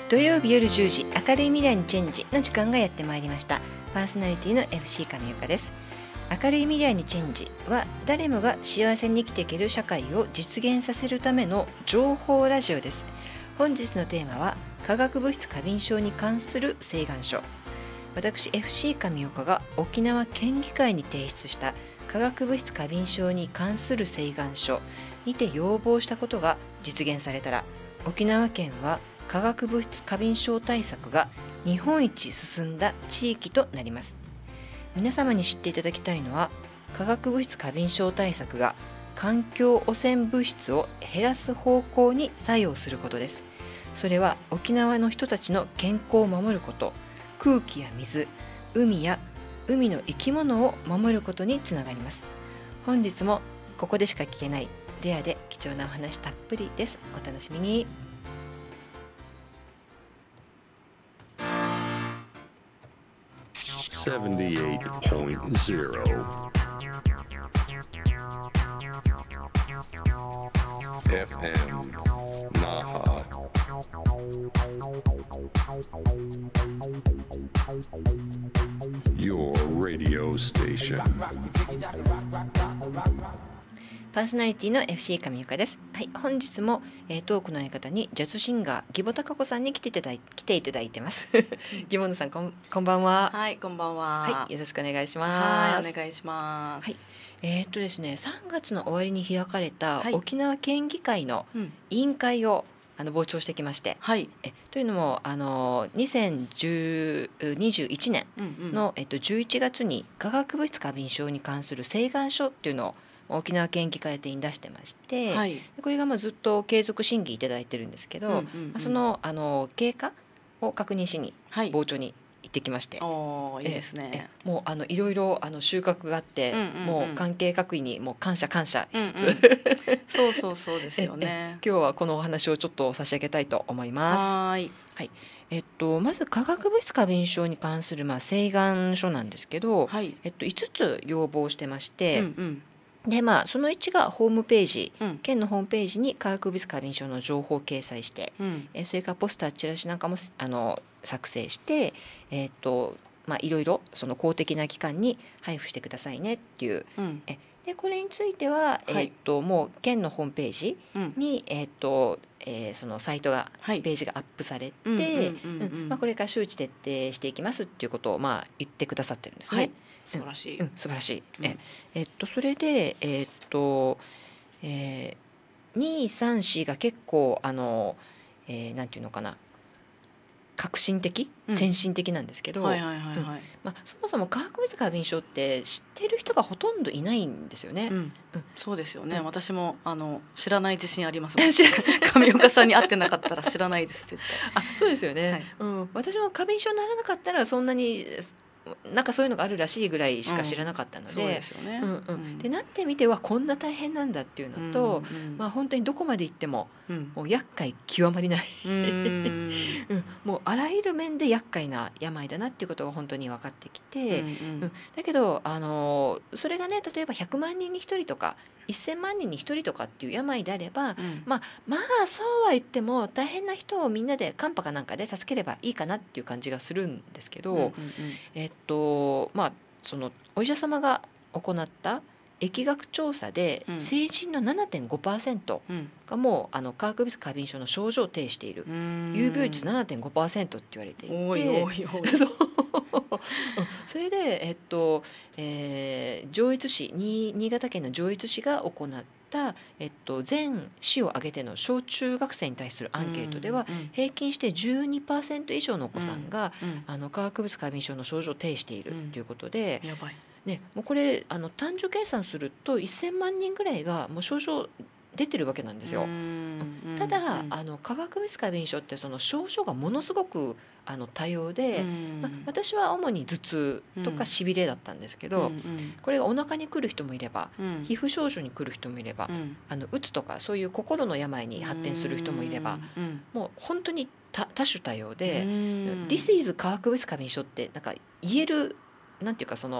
土曜日夜10時、明るい未来にチェンジの時間がやってまいりました。パーソナリティの FC 上岡です。明るい未来にチェンジは、誰もが幸せに生きていける社会を実現させるための情報ラジオです。本日のテーマは、化学物質過敏症に関する請願書。私 FC 上岡が沖縄県議会に提出した化学物質過敏症に関する請願書にて要望したことが実現されたら、沖縄県は化学物質過敏症対策が日本一進んだ地域となります。皆様に知っていただきたいのは、化学物質過敏症対策が環境汚染物質を減らす方向に作用することです。それは沖縄の人たちの健康を守ること、空気や水、海や海の生き物を守ることにつながります。本日もここでしか聞けないレアで貴重なお話たっぷりです。お楽しみに。 78.0 FM Naha. Your radio station. パーソナリティの FC 上岡です。はい、本日も、トークの相方にジャズシンガー義母孝子さんに来ていただいてます。義母さん、こんばんは。 はい、こんばんは。 はい、よろしくお願いします。 はい、お願いします。 はい、ですね、3月の終わりに開かれたはい沖縄県議会の委員会を傍聴してきまして、 はい、 というのも2021年の、11月に化学物質過敏症に関する請願書っていうのを沖縄県議会宛てに出してまして、 はい、 これがずっと継続審議いただいてるんですけど、その経過を確認しに傍聴に行ってきまして、 おー、いいですね。 もういろいろ収穫があって、もう関係各位にもう感謝しつつ、 そうですよね。 今日はこのお話をちょっと差し上げたいと思います。 はい、 まず化学物質過敏症に関する請願書なんですけど、 はい、 5つ要望してまして、でその1がホームページ、県のホームページに化学物質過敏症の情報を掲載して、それからポスターチラシなんかも作成して、いろいろその公的な機関に配布してくださいねっていう、でこれについては、もう県のホームページに、そのサイトが、ページがアップされて、これから周知徹底していきますっていうことを言ってくださってるんですね。 素晴らしい。 素晴らしい。それで2、3、4が結構なんていうのかな、革新的、先進的なんですけど、そもそも化学物質過敏症って知ってる人がほとんどいないんですよね。 そうですよね。私も知らない自信ありますもん。上岡さんに会ってなかったら知らないです絶対。 そうですよね。私も過敏症にならなかったらそんなになんかそういうのがあるらしいぐらいしか知らなかったので、 そうですよね。 でなってみてはこんな大変なんだっていうのと、本当にどこまで行っても、もう厄介極まりないもうあらゆる面で厄介な病だなっていうことが本当に分かってきて、だけどそれがね、例えば100万人に1人とか1000万人に1人とかっていう病であれば、そうは言っても大変な人をみんなでカンパかなんかで助ければいいかなっていう感じがするんですけど、そのお医者様が行った疫学調査で、成人の 7.5% がもう化学物質過敏症の症状を呈している、有病率 7.5% って言われていて、 多いそれで、上越市新潟県の上越市が行った全市を挙げての小中学生に対するアンケートでは、平均して 12% 以上のお子さんが、化学物質過敏症の症状を呈しているということで、 やばい。 もうこれ単純計算すると1000万人ぐらいがもう症状出てるわけなんですよ。ただ化学物質過敏症ってその症状がものすごく多様で、私は主に頭痛とかしびれだったんですけど、これがお腹に来る人もいれば、皮膚症状に来る人もいれば、うつとかそういう心の病に発展する人もいれば、もう本当に多種多様で、This is 化学物質過敏症ってなんか言える、なんていうかその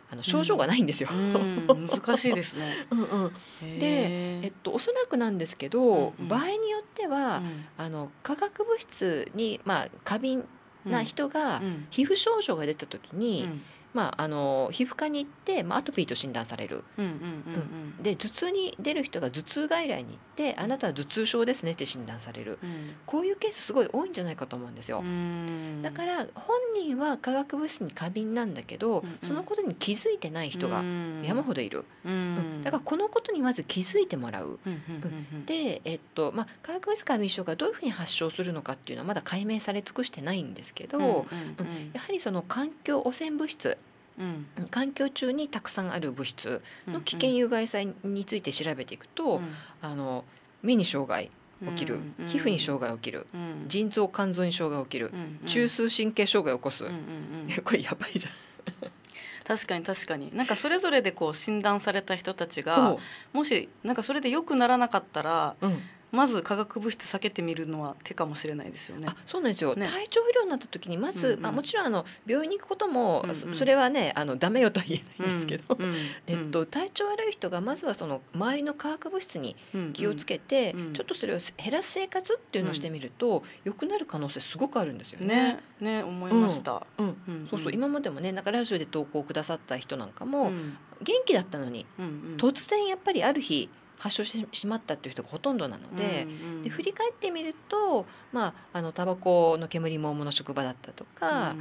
症状がないんですよ。 難しいですね。 で、おそらくなんですけど、 うん場合によっては、化学物質に、過敏な人が皮膚症状が出た時に、皮膚科に行って、アトピーと診断される。で頭痛に出る人が頭痛外来に行ってあなたは頭痛症ですねって診断される、こういうケースすごい多いんじゃないかと思うんですよ。だから本人は化学物質に過敏なんだけど、そのことに気づいてない人が山ほどいる。だからこのことにまず気づいてもらう。で、化学物質過敏症がどういうふうに発症するのかっていうのはまだ解明され尽くしてないんですけど、やはりその環境汚染物質、環境中にたくさんある物質の危険有害性について調べていくと、目に障害起きる、皮膚に障害起きる、腎臓肝臓に障害起きる、中枢神経障害起こす、これやばいじゃん。 確かになんかそれぞれでこう診断された人たちがもしなんかそれで良くならなかったら、まず化学物質避けてみるのは手かもしれないですよね。 そうなんですよ、体調不良になった時にまず、もちろん病院に行くことも、それはねダメよとは言えないんですけど、体調悪い人がまずはその周りの化学物質に気をつけて、ちょっとそれを減らす生活っていうのをしてみると、良くなる可能性すごくあるんですよね。 ね思いました。 そう今までもねなんかラジオで投稿くださった人なんかも、元気だったのに、突然やっぱりある日発症してしまったっていう人がほとんどなので、で振り返ってみると、タバコの煙も重の職場だったとか、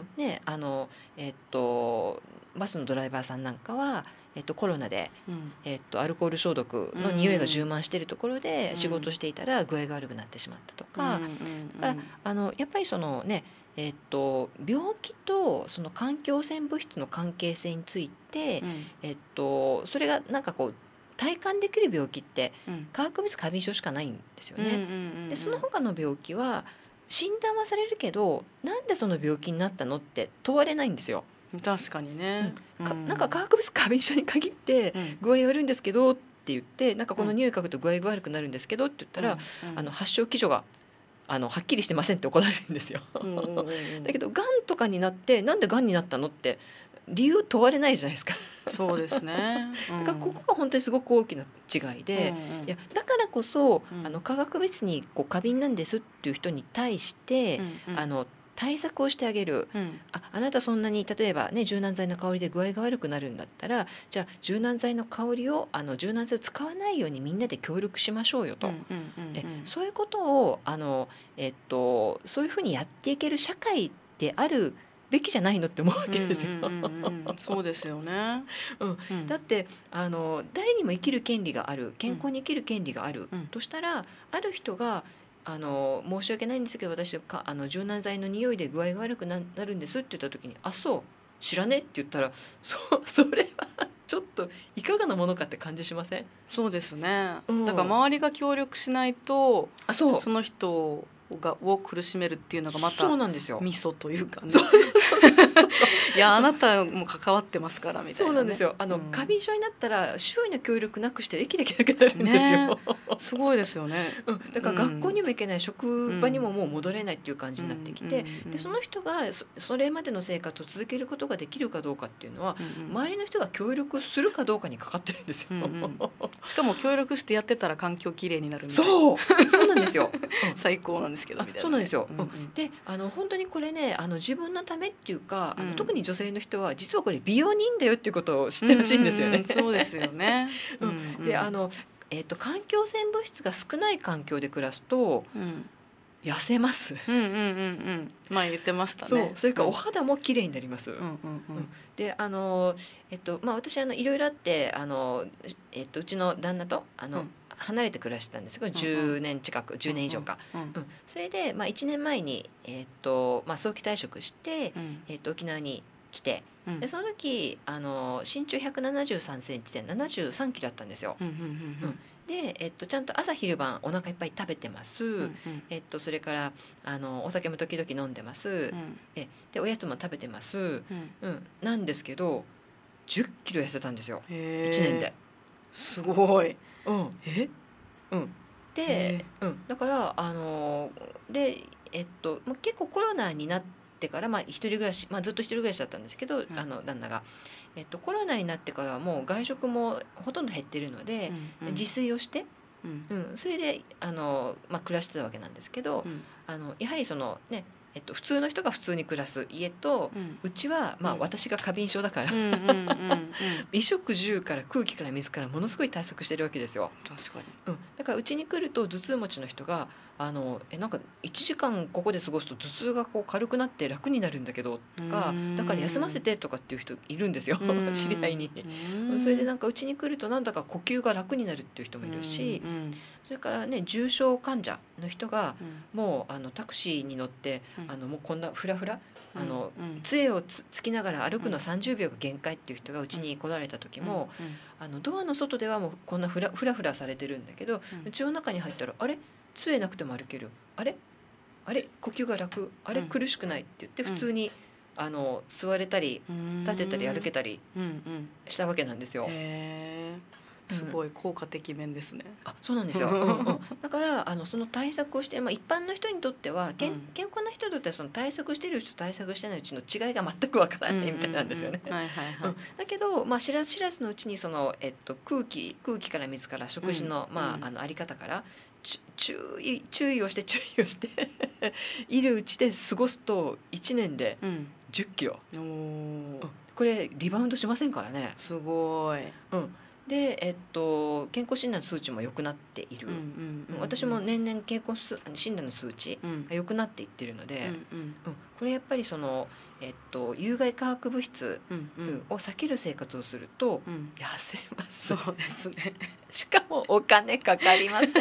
バスのドライバーさんなんかは、コロナで、アルコール消毒の匂いが充満しているところで仕事していたら具合が悪くなってしまったとか、やっぱりそのね病気とその環境汚染物質の関係性について、それがなんかこう体感できる病気って化学物質過敏症しかないんですよね。でその他の病気は診断はされるけど、なんでその病気になったのって問われないんですよ。 確かにね、 なんか化学物質過敏症に限って具合悪いんですけどって言って、なんかこの匂い嗅ぐと具合が悪くなるんですけどって言ったら、発症基準がはっきりしてませんって怒られるんですよ。だけどがんとかになってなんでがんになったのって理由問われないじゃないですか。 そうですね、 だからここが本当にすごく大きな違いで、いやだからこそ、化学物質にこう過敏なんですっていう人に対して、対策をしてあげる、あなたそんなに例えばね柔軟剤の香りで具合が悪くなるんだったら、じゃあ柔軟剤の香りを柔軟剤を使わないようにみんなで協力しましょうよと、そういうことをそういうふうにやっていける社会であるべきじゃないのって思うわけですよ。 そうですよね、 だって誰にも生きる権利がある、健康に生きる権利がある、としたらある人が申し訳ないんですけど私柔軟剤の匂いで具合が悪くなるんですって言った時にそう知らねって言ったらそれはちょっといかがなものかって感じしません？ そうですね、だから周りが協力しないとその人を苦しめるっていうのがまたミソというかね。いやあなたも関わってますからみたいな、ね、 そうなんですよ。過敏症になったら周囲の協力なくして生きていけなくなるんですよ。 すごいですよね。 だから学校にも行けない、職場にももう戻れないっていう感じになってきて、でその人がそれまでの生活を続けることができるかどうかっていうのは、周りの人が協力するかどうかにかかってるんですよ。 しかも協力してやってたら環境きれいになるみたいな。 そうなんですよ。 最高なんですけどみたいな、ね、 そうなんですよ。で本当にこれね自分のためっていうか、特に女性の人は実はこれ美容にいいんだよっていうことを知ってほしいんですよね。 そうですよね。 で環境汚染物質が少ない環境で暮らすと、痩せます。 まあ言ってましたね。 それからお肌も綺麗になります。で私いろいろあってうちの旦那と離れて暮らしてたんですけど、10年近く10年以上か。それで1年前に早期退職して、沖縄に来て、でその時身長173センチで73キロだったんですよ。でちゃんと朝昼晩お腹いっぱい食べてます。それからお酒も時々飲んでます。でおやつも食べてます。なんですけど10キロ痩せたんですよ。1年で。 すごい。 で、だからで結構コロナになっってから、一人暮らし、ずっと一人暮らしだったんですけど、旦那が、コロナになってからはもう外食もほとんど減ってるので、自炊をして、それで暮らしてたわけなんですけど、やはりそのね、普通の人が普通に暮らす家と、うちは私が過敏症だから衣食住から空気から水からものすごい対策してるわけですよ。 確かに、 だからうちに来ると頭痛持ちの人がなんか1時間ここで過ごすと頭痛がこう軽くなって楽になるんだけどとか、だから休ませてとかっていう人いるんですよ知り合いに。それでなんかうちに来るとなんだか呼吸が楽になるっていう人もいるし、それからね重症患者の人がもうタクシーに乗ってもうこんなフラフラ杖をつきながら歩くの30秒が限界っていう人がうちに来られた時も、ドアの外ではもうこんなフラフラされてるんだけど、うちの中に入ったらあれ杖なくても歩ける、あれ呼吸が楽、あれ苦しくないって言って普通に座れたり立てたり歩けたりしたわけなんですよ。 すごい効果的面ですね。 そうなんですよ。だからその対策をして、一般の人にとっては健康な人にとってはその対策してるうちと対策してないうちの違いが全くわからないみたいなんですよね。だけど知らず知らずのうちにその空気から水から食事のあり方から注意をしているうちで過ごすと1年で10キロ、これリバウンドしませんからね。 すごい。 で健康診断の数値も良くなっている。私も年々健康診断の数値が良くなっていってるので、これやっぱりその有害化学物質を避ける生活をすると痩せます。 そうですね。 しかもお金かかりません。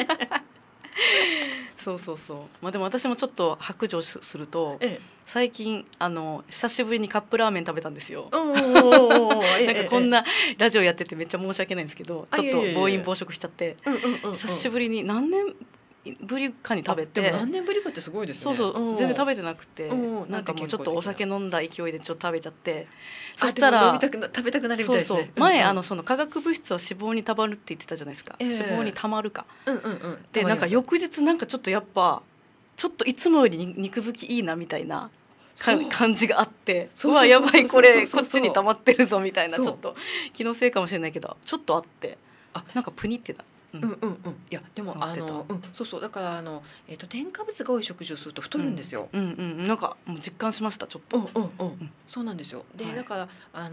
でも私もちょっと白状すると、最近久しぶりにカップラーメン食べたんですよ。なんかこんなラジオやっててめっちゃ申し訳ないんですけど、ちょっと暴飲暴食しちゃって、久しぶりに何年ぶりかに食べて。 でも何年ぶりかってすごいですね。 全然食べてなくて、なんかもうちょっとお酒飲んだ勢いでちょっと食べちゃって、そしたら食べたくなるみたいですね。 前その化学物質は脂肪にたまるって言ってたじゃないですか。脂肪にたまるか。でなんか翌日なんかちょっとやっぱちょっっといつもより肉付きいいなみたいな感じがあって、うわやばいこれこっちに溜まってるぞみたいな、ちょっと気のせいかもしれないけどちょっとあって、なんかプニってた。 いやでもそうだから添加物が多い食事をすると太るんですよ。 なんかもう実感しましたちょっと。 そうなんですよ。でだから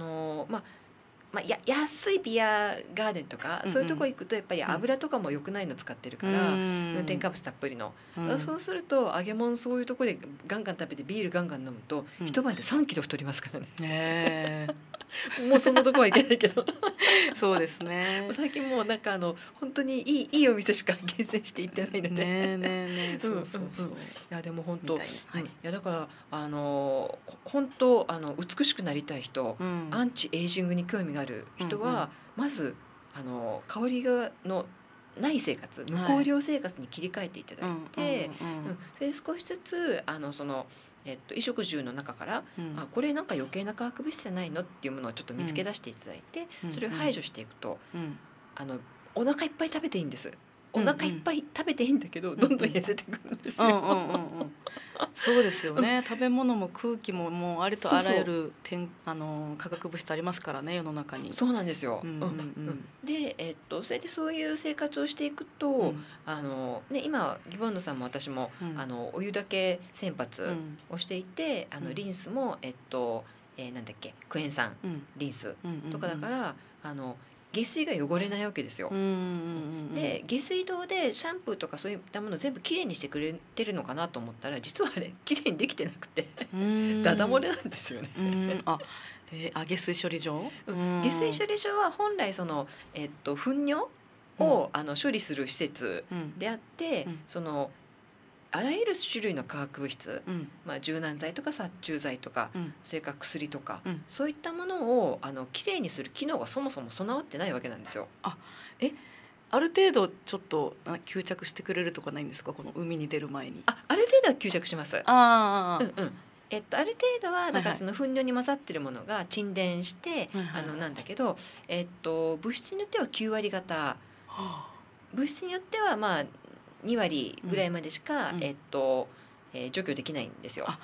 安いビアガーデンとかそういうとこ行くとやっぱり油とかも良くないの使ってるから、添加物たっぷりの、そうすると揚げ物そういうとこでガンガン食べてビールガンガン飲むと、一晩で3キロ太りますからね。もうそんなとこはいけないけどそうですね。 最近もうなんか本当にいいお店しか厳選していってないのでそういやでも本当いやだから本当美しくなりたい人、アンチエイジングに興味がある人は、まず香りのない生活、無香料生活に切り替えていただいて、それで少しずつその衣食住の中から、これなんか余計な化学物質じゃないのっていうものをちょっと見つけ出していただいて、それを排除していくと、お腹いっぱい食べていいんです。お腹いっぱい食べていいんだけど、どんどん痩せてくるんですよ。 そうですよね。食べ物も空気ももうありとあらゆる化学物質ありますからね、世の中に。 そうなんですよ。でそれでそういう生活をしていくと、今ギボンヌさんも私もお湯だけ洗髪をしていて、リンスもなんだっけクエン酸リンスとかだから下水が汚れないわけですよ。で下水道でシャンプーとかそういったものを全部きれいにしてくれてるのかなと思ったら、実はあれきれいにできてなくてダダ漏れなんですよね。 下水処理場？ 下水処理場は本来その糞尿を処理する施設であって、そのあらゆる種類の化学物質、柔軟剤とか殺虫剤とか、それから薬とか、そういったものをきれいにする機能がそもそも備わってないわけなんですよ。 ある程度ちょっと吸着してくれるとかないんですか、この海に出る前に。 ある程度は吸着します。ある程度はだからその糞尿に混ざってるものが沈殿してなんだけど、物質によっては9割方、物質によっては2割ぐらいまでしか除去できないんですよ。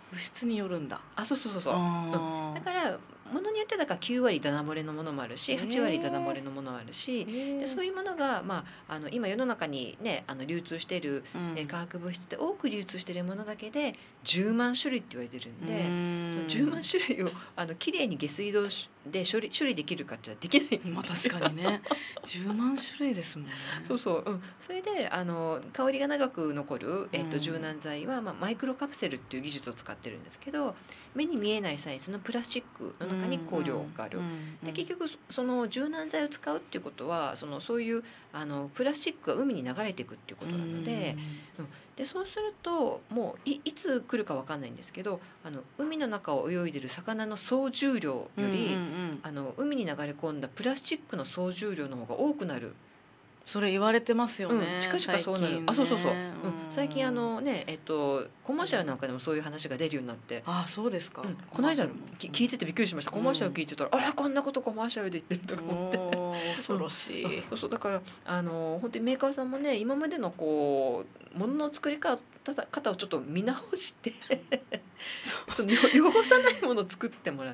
物質によるんだ。 そうそうそうそう、だからものによってだから9割ダダ漏れのものもあるし8割ダダ漏れのものもあるし、でそういうものが、今世の中にね流通している、化学物質って多く流通しているものだけで10万種類って言われてるんで、その10万種類をきれいに下水道で処理できるかってできないんですよ。 確かにね10万種類ですもんね。 そうそう、それで香りが長く残る、柔軟剤は、マイクロカプセルっていう技術を使ってるんですけど、目に見えないサイズのプラスチックの中に香料がある。で結局その柔軟剤を使うっていうことはそういうプラスチックが海に流れていくっていうことなので、でそうするともういつ来るか分かんないんですけど海の中を泳いでる魚の総重量より、海に流れ込んだプラスチックの総重量の方が多くなる。 それ言われてますよね。 近々そうなる。そうそうそう。最近コマーシャルなんかでもそういう話が出るようになって。 そうですか。 この間聞いててびっくりしました。コマーシャル聞いてたら、こんなことコマーシャルで言ってるとか思って。 恐ろしい。 そうだから本当にメーカーさんもね今までの物の作り方をちょっと見直してその汚さないものを作ってもらって。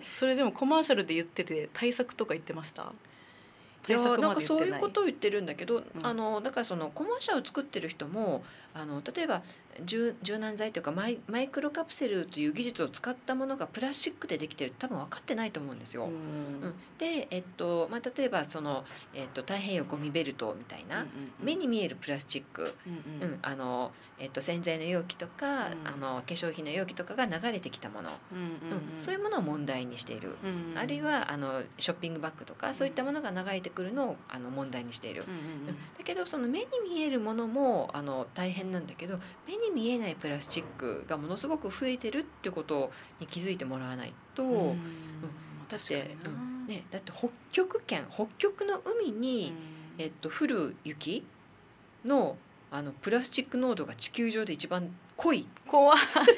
それでもコマーシャルで言ってて対策とか言ってました？ いやなんかそういうことを言ってるんだけど、だからそのコマーシャルを作ってる人も例えば柔軟剤というかマイクロカプセルという技術を使ったものがプラスチックでできてる多分分かってないと思うんですよ。で、例えば太平洋ゴミベルトみたいな、目に見えるプラスチック、洗剤の容器とか、化粧品の容器とかが流れてきたもの、そういうものを問題にしている、あるいはショッピングバッグとかそういったものが流れてくるのを問題にしている。だけどその目に見えるものも大変なんだけど、目に見えないプラスチックがものすごく増えてるっていうことに気づいてもらわないと、だって北極の海に、降る雪のプラスチック濃度が地球上で一番濃い。 怖い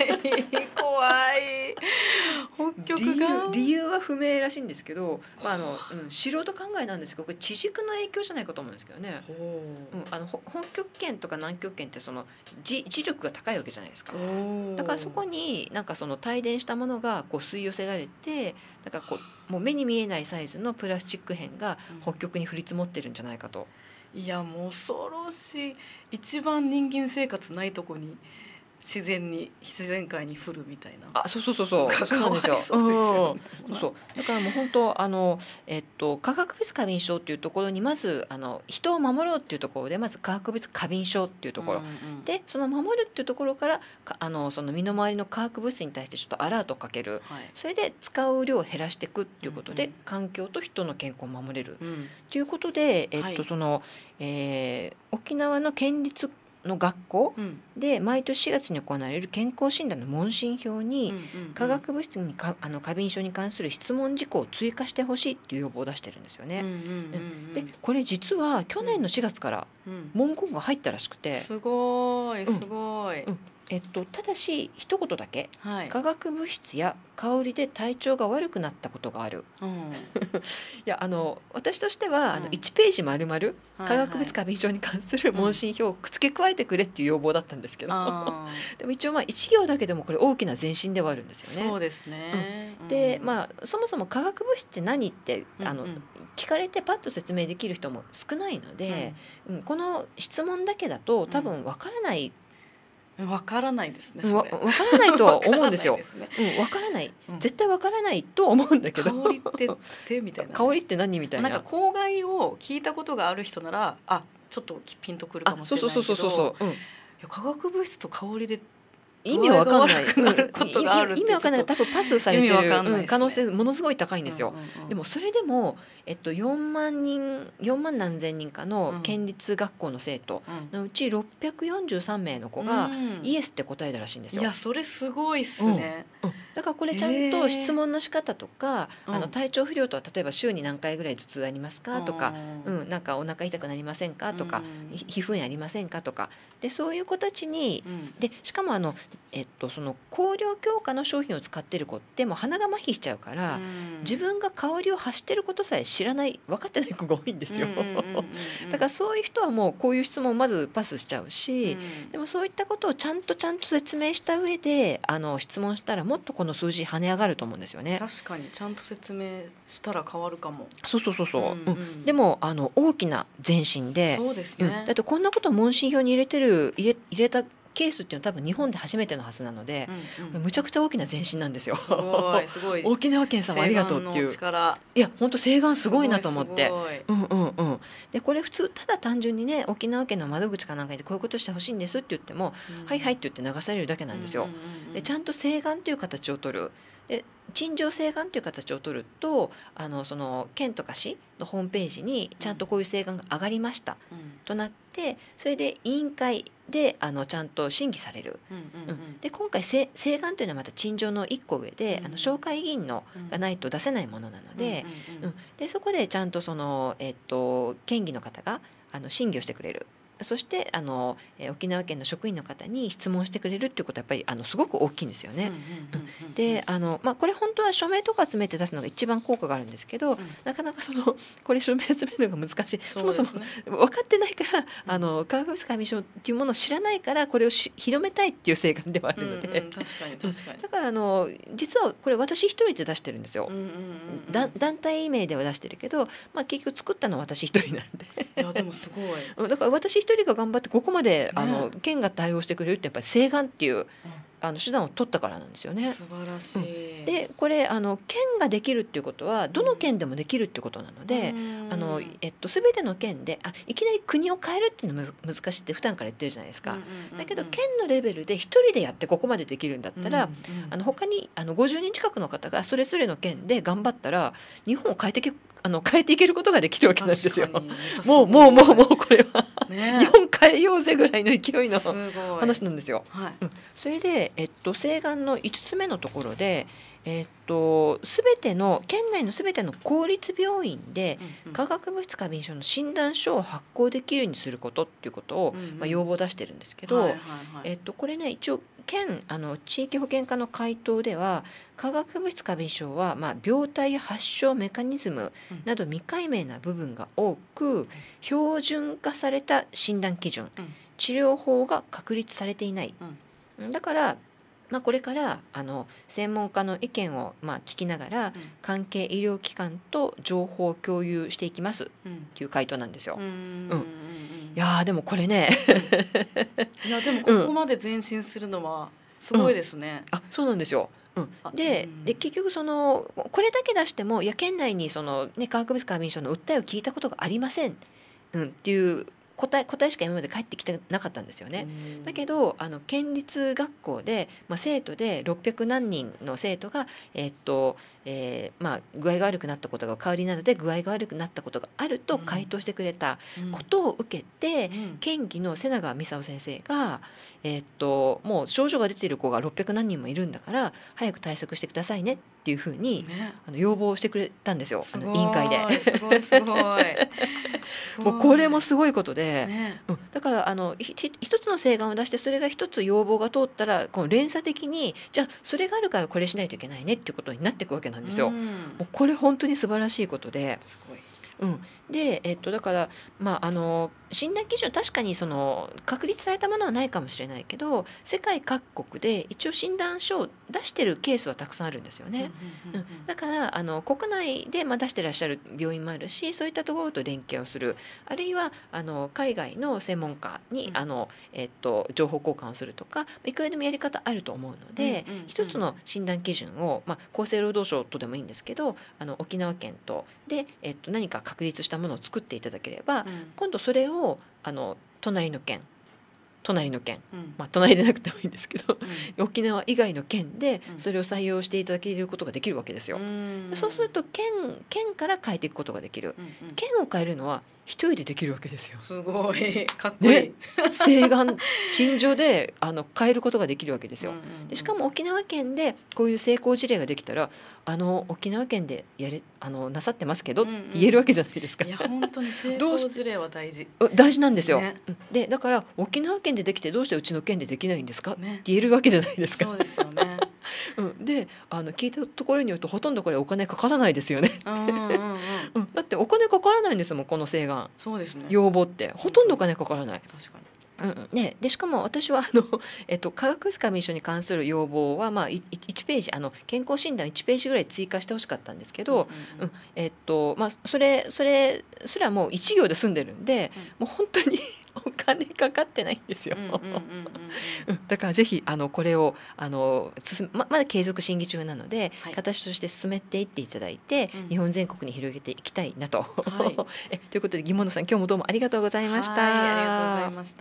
北極が理由は不明らしいんですけど、素人考えなんですけどこれ地軸の影響じゃないかと思うんですけどね。北極圏とか南極圏って磁力が高いわけじゃないですか。だからそこになんか帯電したものが吸い寄せられて、だからもう目に見えないサイズのプラスチック片が北極に降り積もってるんじゃないかと。 いやもう恐ろしい。一番人間生活ないとこに自然界に降るみたいな。 そうなんですよ。そうだからもう本当化学物過敏症っていうところにまず人を守ろうっていうところでまず化学物過敏症っていうところ、でその守るっていうところからその身の回りの化学物質に対してちょっとアラートをかける、それで使う量を減らしていくっていうことで、環境と人の健康を守れるっていうことで、沖縄の県立の学校で毎年4月に行われる健康診断の問診票に化学物質に過敏症に関する質問事項を追加してほしいっていう要望を出してるんですよね。でこれ実は去年の4月から文言が入ったらしくて、 すごい。 ただし一言だけ、化学物質や香りで体調が悪くなったことがある。いや私としては1ページ丸々化学物過敏症に関する問診票を付け加えてくれっていう要望だったんですけど、でも一応1行だけでもこれ大きな前進ではあるんですよね。 そうですね。 でそもそも化学物質って何って聞かれてパッと説明できる人も少ないので、この質問だけだと多分わからない。 わからないですね。 わからないとは思うんですよ。わからない、絶対わからないと思うんだけど。 香りってみたいな。 香りって何みたいな。 なんか公害を聞いたことがある人ならちょっとピンとくるかもしれないけど、化学物質と香りで意味わかんない。 意味わかんない。多分パスされてる可能性ものすごい高いんですよ。でもそれでも4万何千人かの県立学校の生徒のうち643名の子がイエスって答えたらしいんですよ。 いやそれすごいっすね。 だからこれちゃんと質問の仕方とか、体調不良とは例えば週に何回ぐらい頭痛ありますかとか、なんかお腹痛くなりませんかとか、皮膚炎ありませんかとかで、そういう子たちに、でしかもその香料強化の商品を使ってる子ってもう鼻が麻痺しちゃうから、自分が香りを発してることさえ知らない分かってない子が多いんですよ。だからそういう人はもうこういう質問をまずパスしちゃうし、でもそういったことをちゃんと説明した上で質問したらもっとこの数字跳ね上がると思うんですよね。 確かにちゃんと説明したら変わるかも。 そう、でも大きな前進で、 そうですね、 だってこんなことを問診票に入れたケースっていうのは多分日本で初めてのはずなので、むちゃくちゃ大きな前進なんですよ。 すごい沖縄県様ありがとうっていう。いや本当請願すごいなと思って。でこれ普通ただ単純にね沖縄県の窓口かなんかでこういうことしてほしいんですって言っても、はいはいって言って流されるだけなんですよ。でちゃんと請願という形を取る。で陳情請願という形を取るとその県とか市のホームページにちゃんとこういう請願が上がりました、となってそれで委員会でちゃんと審議される。で今回請願というのはまた陳情の1個上で紹介議員のがないと出せないものなので、でそこでちゃんとその、県議の方が審議をしてくれる。そして沖縄県の職員の方に質問してくれるっていうことはやっぱりすごく大きいんですよね。でこれ本当は署名とか集めて出すのが一番効果があるんですけど、なかなかこれ署名集めるのが難しい。そもそも分かってないから化学物質過敏症っていうものを知らないからこれを広めたいっていう請願ではあるので、だから実はこれ私一人で出してるんですよ。団体名では出してるけど、結局作ったのは私一人なんで。 いやでもすごい。 だから私一人が頑張ってここまで県が対応してくれるってやっぱり請願っていう手段を取ったからなんですよね。 素晴らしい。 でこれ県ができるっていうことはどの県でもできるっていうことなので、全ての県でいきなり国を変えるっていうのは難しいって普段から言ってるじゃないですか。だけど県のレベルで一人でやってここまでできるんだったら、他に50人近くの方がそれぞれの県で頑張ったら日本を変えていけることができるわけなんですよ。もうこれは、日本変えようぜぐらいの勢いの話なんですよ。それで、請願の5つ目のところで、県内のすべての公立病院で化学物質過敏症の診断書を発行できるようにすることっていうことを、要望を出してるんですけど、これね一応県地域保健課の回答では化学物質過敏症は、病態や発症メカニズムなど未解明な部分が多く、標準化された診断基準、治療法が確立されていない、だからこれから専門家の意見を聞きながら、関係医療機関と情報を共有していきますっていう回答なんですよ。いやでもこれねいやでもここまで前進するのはすごいですね。 そうなんですよ。で結局これだけ出しても県内に化学物質過敏症の訴えを聞いたことがありません、っていう答えしか今まで返ってきてなかったんですよね。だけど県立学校で、生徒で600何人の生徒が、具合が悪くなったことが香りなどで具合が悪くなったことがあると回答してくれたことを受けて、県議の瀬永美沙先生が、もう症状が出ている子が600何人もいるんだから早く対策してくださいねっていうふうに、要望してくれたんですよ、委員会で。 すごいもうこれもすごいことで、だから一つの請願を出してそれが一つ要望が通ったらこの連鎖的にじゃあそれがあるからこれしないといけないねっていうことになっていくわけなんですよ。もうこれ本当に素晴らしいことで。 すごい。 で、だから診断基準確かに確立されたものはないかもしれないけど、世界各国で一応診断書を出してるケースはたくさんあるんですよね。だから国内で出してらっしゃる病院もあるし、そういったところと連携をする、あるいは海外の専門家に情報交換をするとか、いくらでもやり方あると思うので、一つの診断基準を、厚生労働省とでもいいんですけど沖縄県とで、何か確立したものを作っていただければ、今度それを隣の県、隣でなくてもいいんですけど、沖縄以外の県でそれを採用していただけることができるわけですよ。そうすると県から変えていくことができる。県を変えるのは一人でできるわけですよ。 すごいかっこいい、ね、 請願陳情で変えることができるわけですよ。でしかも沖縄県でこういう成功事例ができたら沖縄県でなさってますけどって言えるわけじゃないですか。 いや本当に成功事例は大事なんですよ、ね、でだから沖縄県でできてどうしてうちの県でできないんですか、ね、って言えるわけじゃないですか。 そうですよねで聞いたところによるとほとんどこれお金かからないですよねだってお金かからないんですもんこの請願。 そうですね、 要望ってほとんどお金かからない。 確かにね、でしかも私は化学スカミ症に関する要望は、1ページ健康診断1ページぐらい追加してほしかったんですけど、それすらもう1行で済んでるんで、もう本当にお金かかってないんですよ。だからぜひこれをまだ継続審議中なので、形として進めていっていただいて、日本全国に広げていきたいなと、ということでギモンドさん今日もどうもありがとうございました。 ありがとうございました。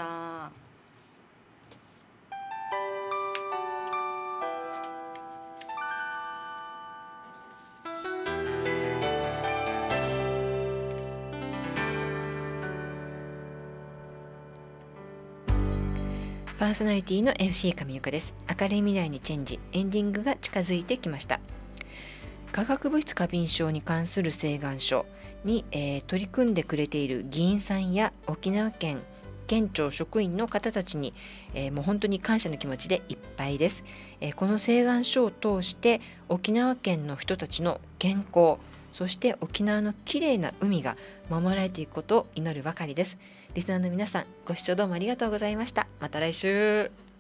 パーソナリティの FC 神岡です。明るい未来にチェンジ、エンディングが近づいてきました。化学物質過敏症に関する請願書に、取り組んでくれている議員さんや沖縄県県庁職員の方たちに、もう本当に感謝の気持ちでいっぱいです。この請願書を通して沖縄県の人たちの健康、そして沖縄のきれいな海が守られていくことを祈るばかりです。リスナーの皆さん、ご視聴どうもありがとうございました。また来週。